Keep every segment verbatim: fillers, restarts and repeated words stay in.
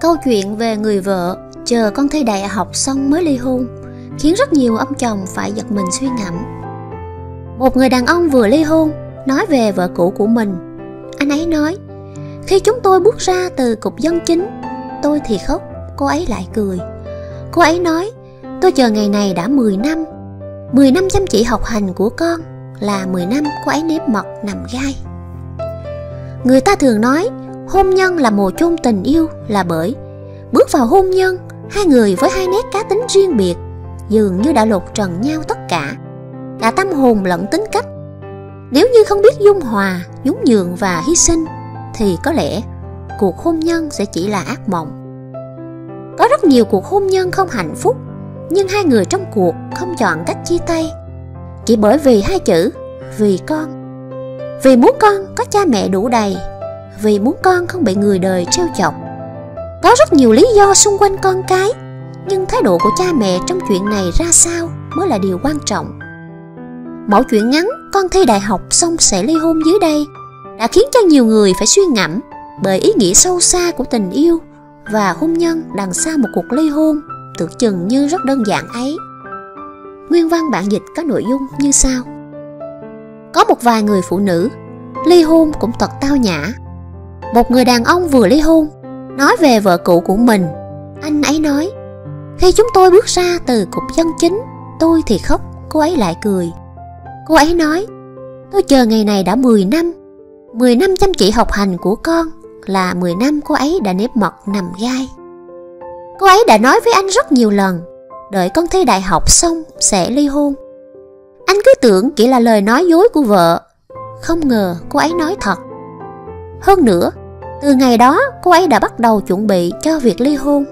Câu chuyện về người vợ chờ con thi đại học xong mới ly hôn khiến rất nhiều ông chồng phải giật mình suy ngẫm. Một người đàn ông vừa ly hôn nói về vợ cũ của mình. Anh ấy nói: khi chúng tôi bước ra từ cục dân chính, tôi thì khóc, cô ấy lại cười. Cô ấy nói: tôi chờ ngày này đã mười năm. mười năm chăm chỉ học hành của con là mười năm cô ấy nếp mật nằm gai. Người ta thường nói hôn nhân là mồ chôn tình yêu là bởi bước vào hôn nhân, hai người với hai nét cá tính riêng biệt dường như đã lột trần nhau tất cả, cả tâm hồn lẫn tính cách. Nếu như không biết dung hòa, nhún nhường và hy sinh thì có lẽ cuộc hôn nhân sẽ chỉ là ác mộng. Có rất nhiều cuộc hôn nhân không hạnh phúc, nhưng hai người trong cuộc không chọn cách chia tay chỉ bởi vì hai chữ vì con. Vì muốn con có cha mẹ đủ đầy, vì muốn con không bị người đời trêu chọc. Có rất nhiều lý do xung quanh con cái, nhưng thái độ của cha mẹ trong chuyện này ra sao mới là điều quan trọng. Mẫu chuyện ngắn con thi đại học xong sẽ ly hôn dưới đây đã khiến cho nhiều người phải suy ngẫm bởi ý nghĩa sâu xa của tình yêu và hôn nhân đằng sau một cuộc ly hôn tưởng chừng như rất đơn giản ấy. Nguyên văn bản dịch có nội dung như sau. Có một vài người phụ nữ ly hôn cũng thật tao nhã. Một người đàn ông vừa ly hôn nói về vợ cũ của mình. Anh ấy nói: khi chúng tôi bước ra từ cục dân chính, tôi thì khóc, cô ấy lại cười. Cô ấy nói: tôi chờ ngày này đã mười năm. mười năm chăm chỉ học hành của con là mười năm cô ấy đã nếp mật nằm gai. Cô ấy đã nói với anh rất nhiều lần đợi con thi đại học xong sẽ ly hôn. Anh cứ tưởng chỉ là lời nói dối của vợ, không ngờ cô ấy nói thật. Hơn nữa, từ ngày đó cô ấy đã bắt đầu chuẩn bị cho việc ly hôn.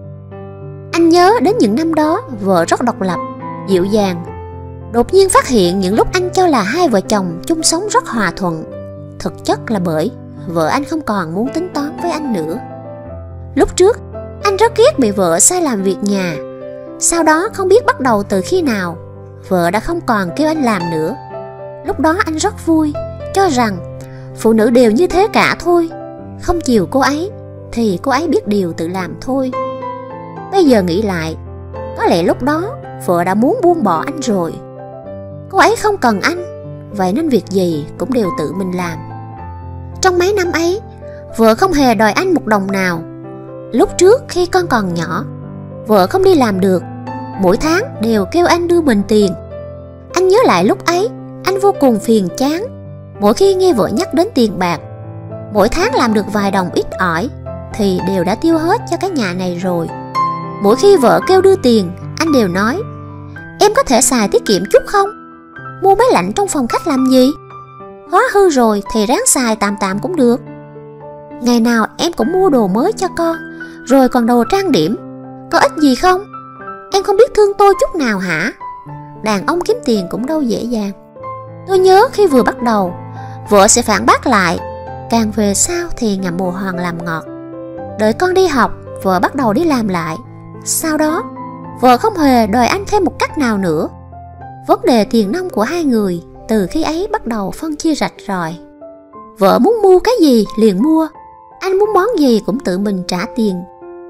Anh nhớ đến những năm đó vợ rất độc lập, dịu dàng. Đột nhiên phát hiện những lúc anh cho là hai vợ chồng chung sống rất hòa thuận, thực chất là bởi vợ anh không còn muốn tính toán với anh nữa. Lúc trước, anh rất ghét bị vợ sai làm việc nhà. Sau đó không biết bắt đầu từ khi nào, vợ đã không còn kêu anh làm nữa. Lúc đó anh rất vui, cho rằng phụ nữ đều như thế cả thôi. Không chiều cô ấy thì cô ấy biết điều tự làm thôi. Bây giờ nghĩ lại, có lẽ lúc đó vợ đã muốn buông bỏ anh rồi. Cô ấy không cần anh, vậy nên việc gì cũng đều tự mình làm. Trong mấy năm ấy, vợ không hề đòi anh một đồng nào. Lúc trước khi con còn nhỏ, vợ không đi làm được, mỗi tháng đều kêu anh đưa mình tiền. Anh nhớ lại lúc ấy, anh vô cùng phiền chán mỗi khi nghe vợ nhắc đến tiền bạc. Mỗi tháng làm được vài đồng ít ỏi thì đều đã tiêu hết cho cái nhà này rồi. Mỗi khi vợ kêu đưa tiền, anh đều nói: em có thể xài tiết kiệm chút không? Mua máy lạnh trong phòng khách làm gì? Hóa hư rồi thì ráng xài tạm tạm cũng được. Ngày nào em cũng mua đồ mới cho con, rồi còn đồ trang điểm, có ích gì không? Em không biết thương tôi chút nào hả? Đàn ông kiếm tiền cũng đâu dễ dàng. Tôi nhớ khi vừa bắt đầu, vợ sẽ phản bác lại, càng về sau thì ngậm bồ hòn làm ngọt. Đợi con đi học, vợ bắt đầu đi làm lại. Sau đó, vợ không hề đòi anh thêm một cách nào nữa. Vấn đề tiền nong của hai người từ khi ấy bắt đầu phân chia rạch ròi. Vợ muốn mua cái gì liền mua, anh muốn món gì cũng tự mình trả tiền.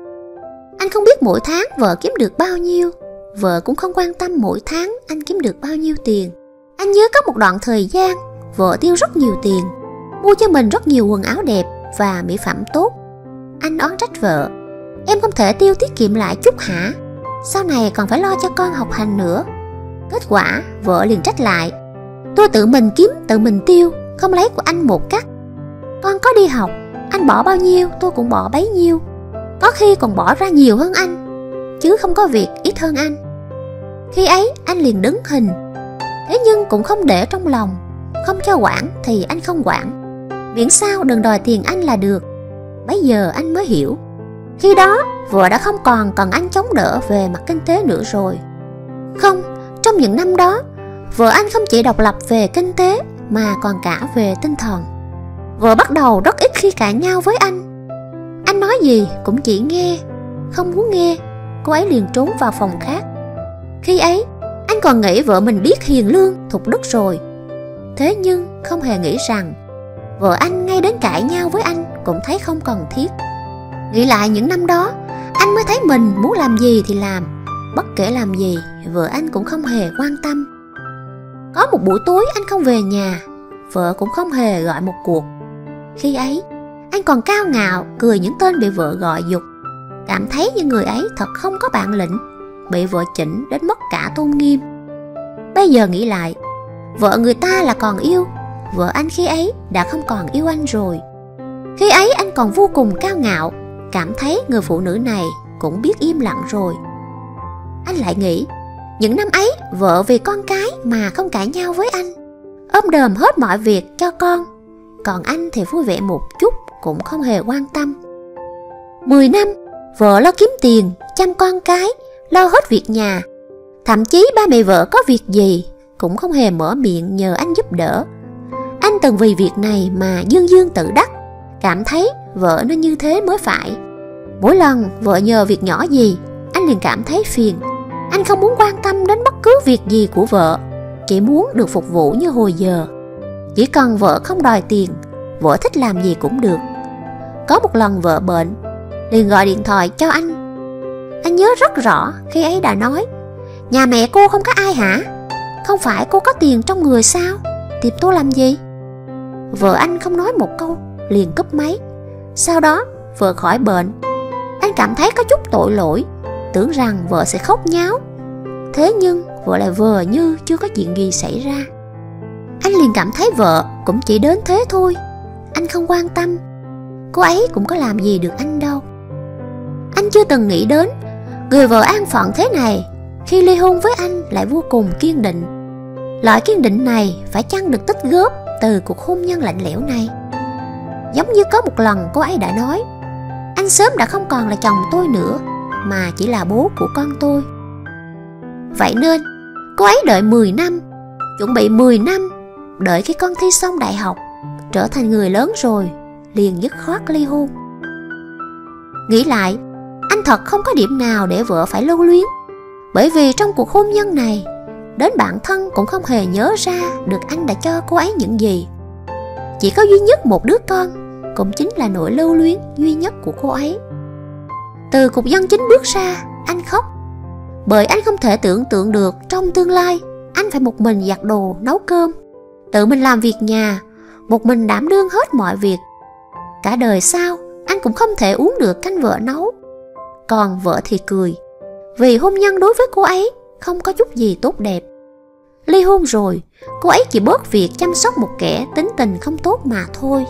Anh không biết mỗi tháng vợ kiếm được bao nhiêu, vợ cũng không quan tâm mỗi tháng anh kiếm được bao nhiêu tiền. Anh nhớ có một đoạn thời gian, vợ tiêu rất nhiều tiền, mua cho mình rất nhiều quần áo đẹp và mỹ phẩm tốt. Anh oán trách vợ: em không thể tiêu tiết kiệm lại chút hả? Sau này còn phải lo cho con học hành nữa. Kết quả vợ liền trách lại: tôi tự mình kiếm, tự mình tiêu, không lấy của anh một cắt. Con có đi học, anh bỏ bao nhiêu tôi cũng bỏ bấy nhiêu. Có khi còn bỏ ra nhiều hơn anh, chứ không có việc ít hơn anh. Khi ấy anh liền đứng hình. Thế nhưng cũng không để trong lòng. Không cho quản thì anh không quản, miễn sao đừng đòi tiền anh là được. Bấy giờ anh mới hiểu, khi đó vợ đã không còn cần anh chống đỡ về mặt kinh tế nữa rồi. Không, trong những năm đó, vợ anh không chỉ độc lập về kinh tế mà còn cả về tinh thần. Vợ bắt đầu rất ít khi cãi nhau với anh. Anh nói gì cũng chỉ nghe, không muốn nghe, cô ấy liền trốn vào phòng khác. Khi ấy, anh còn nghĩ vợ mình biết hiền lương, thục đức rồi. Thế nhưng không hề nghĩ rằng vợ anh ngay đến cãi nhau với anh cũng thấy không cần thiết. Nghĩ lại những năm đó, anh mới thấy mình muốn làm gì thì làm. Bất kể làm gì, vợ anh cũng không hề quan tâm. Có một buổi tối anh không về nhà, vợ cũng không hề gọi một cuộc. Khi ấy, anh còn cao ngạo cười những tên bị vợ gọi giục, cảm thấy như người ấy thật không có bản lĩnh, bị vợ chỉnh đến mất cả tôn nghiêm. Bây giờ nghĩ lại, vợ người ta là còn yêu, vợ anh khi ấy đã không còn yêu anh rồi. Khi ấy anh còn vô cùng cao ngạo, cảm thấy người phụ nữ này cũng biết im lặng rồi. Anh lại nghĩ, những năm ấy vợ vì con cái mà không cãi nhau với anh, ôm đờm hết mọi việc cho con, còn anh thì vui vẻ một chút cũng không hề quan tâm. Mười năm, vợ lo kiếm tiền, chăm con cái, lo hết việc nhà. Thậm chí ba mẹ vợ có việc gì cũng không hề mở miệng nhờ anh giúp đỡ. Anh từng vì việc này mà dương dương tự đắc, cảm thấy vợ nên như thế mới phải. Mỗi lần vợ nhờ việc nhỏ gì, anh liền cảm thấy phiền. Anh không muốn quan tâm đến bất cứ việc gì của vợ, chỉ muốn được phục vụ như hồi giờ. Chỉ cần vợ không đòi tiền, vợ thích làm gì cũng được. Có một lần vợ bệnh, liền gọi điện thoại cho anh. Anh nhớ rất rõ khi ấy đã nói, nhà mẹ cô không có ai hả? Không phải cô có tiền trong người sao? Tìm tôi làm gì? Vợ anh không nói một câu, liền cúp máy. Sau đó vợ khỏi bệnh. Anh cảm thấy có chút tội lỗi, tưởng rằng vợ sẽ khóc nháo. Thế nhưng vợ lại vờ như chưa có chuyện gì xảy ra. Anh liền cảm thấy vợ cũng chỉ đến thế thôi. Anh không quan tâm, cô ấy cũng có làm gì được anh đâu. Anh chưa từng nghĩ đến người vợ an phận thế này khi ly hôn với anh lại vô cùng kiên định. Loại kiên định này phải chăng được tích góp từ cuộc hôn nhân lạnh lẽo này. Giống như có một lần cô ấy đã nói, anh sớm đã không còn là chồng tôi nữa, mà chỉ là bố của con tôi. Vậy nên cô ấy đợi mười năm, chuẩn bị mười năm, đợi khi con thi xong đại học, trở thành người lớn rồi, liền dứt khoát ly hôn. Nghĩ lại, anh thật không có điểm nào để vợ phải lưu luyến. Bởi vì trong cuộc hôn nhân này, đến bản thân cũng không hề nhớ ra được anh đã cho cô ấy những gì. Chỉ có duy nhất một đứa con, cũng chính là nỗi lưu luyến duy nhất của cô ấy. Từ cuộc dân chính bước ra, anh khóc. Bởi anh không thể tưởng tượng được trong tương lai anh phải một mình giặt đồ, nấu cơm, tự mình làm việc nhà, một mình đảm đương hết mọi việc. Cả đời sau anh cũng không thể uống được canh vợ nấu. Còn vợ thì cười, vì hôn nhân đối với cô ấy không có chút gì tốt đẹp. Ly hôn rồi, cô ấy chỉ bớt việc chăm sóc một kẻ tính tình không tốt mà thôi.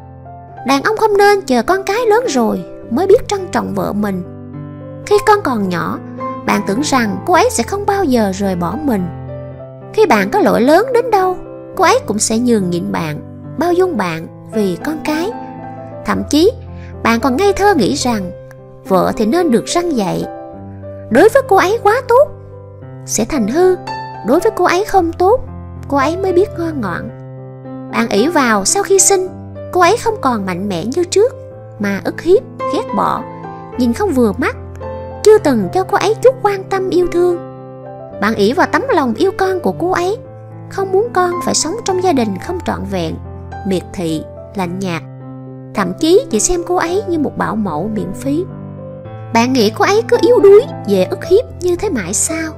Đàn ông không nên chờ con cái lớn rồi mới biết trân trọng vợ mình. Khi con còn nhỏ, bạn tưởng rằng cô ấy sẽ không bao giờ rời bỏ mình. Khi bạn có lỗi lớn đến đâu, cô ấy cũng sẽ nhường nhịn bạn, bao dung bạn vì con cái. Thậm chí, bạn còn ngây thơ nghĩ rằng vợ thì nên được răn dạy. Đối với cô ấy quá tốt, sẽ thành hư. Đối với cô ấy không tốt, cô ấy mới biết ngon ngọt. Bạn ỷ vào sau khi sinh, cô ấy không còn mạnh mẽ như trước, mà ức hiếp, ghét bỏ, nhìn không vừa mắt, chưa từng cho cô ấy chút quan tâm yêu thương. Bạn ỷ vào tấm lòng yêu con của cô ấy, không muốn con phải sống trong gia đình không trọn vẹn, miệt thị, lạnh nhạt, thậm chí chỉ xem cô ấy như một bảo mẫu miễn phí. Bạn nghĩ cô ấy cứ yếu đuối, dễ ức hiếp như thế mãi sao?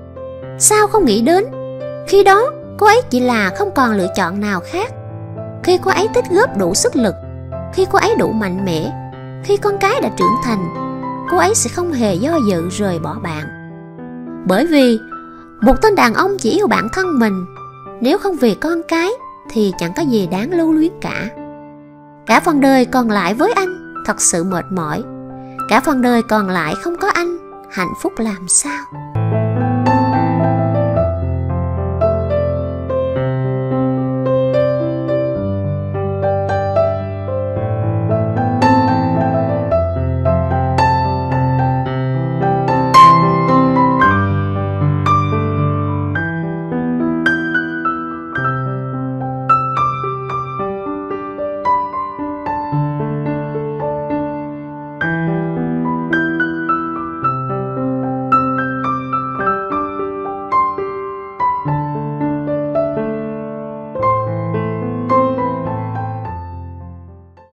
Sao không nghĩ đến khi đó cô ấy chỉ là không còn lựa chọn nào khác. Khi cô ấy tích góp đủ sức lực, khi cô ấy đủ mạnh mẽ, khi con cái đã trưởng thành, cô ấy sẽ không hề do dự rời bỏ bạn. Bởi vì một tên đàn ông chỉ yêu bản thân mình, nếu không vì con cái thì chẳng có gì đáng lưu luyến cả. Cả phần đời còn lại với anh thật sự mệt mỏi. Cả phần đời còn lại không có anh, hạnh phúc làm sao?